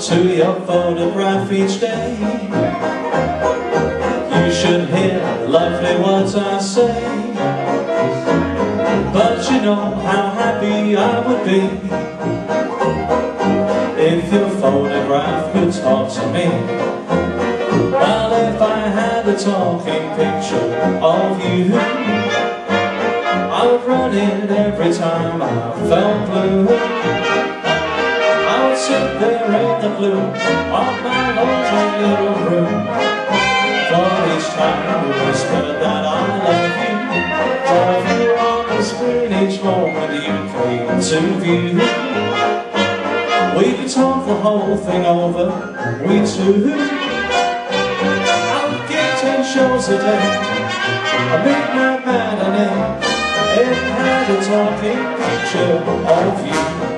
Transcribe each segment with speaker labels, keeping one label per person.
Speaker 1: to your photograph each day. You should hear the lovely words I say, but you know how happy I would be if your photograph could talk to me. Well, if I had a talking picture of you, I would run it every time I felt blue. I would sit there in the gloom of my lonely little room, for each time you whisper that I love you, love you on the screen each moment you came to view. We could talk the whole thing over, we two. I would get 10 shows a day, a midnight matinee, if I had a talking picture of you.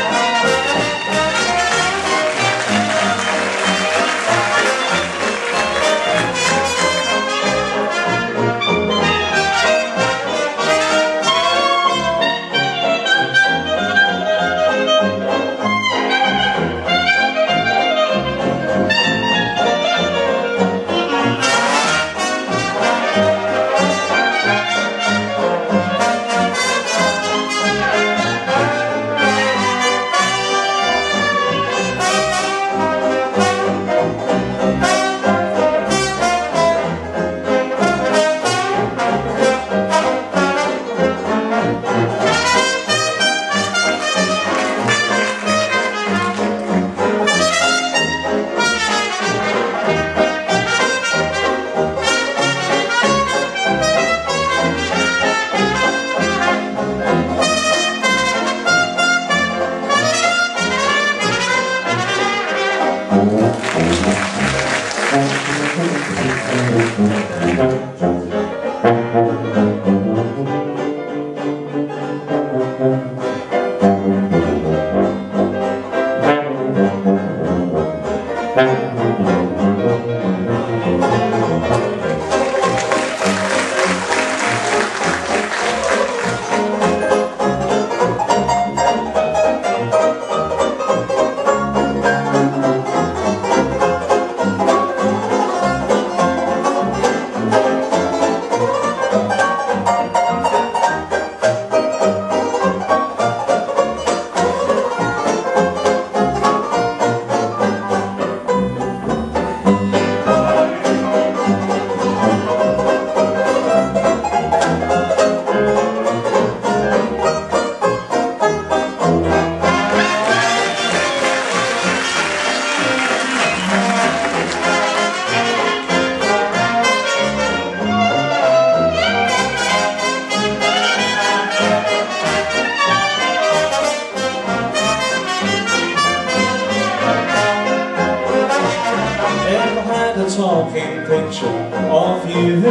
Speaker 1: Talking picture of you,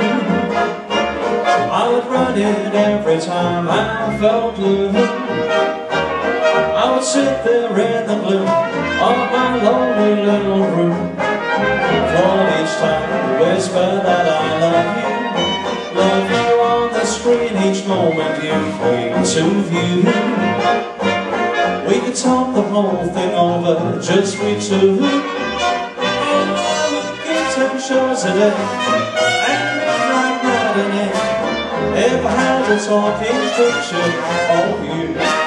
Speaker 1: I would run it every time I felt blue. I would sit there in the gloom of my lonely little room, for each time you whisper that I love you on the screen each moment you came to view. We could talk the whole thing over, just we two. 10 shows a day, and midnight matinee, if I had a talking picture of you.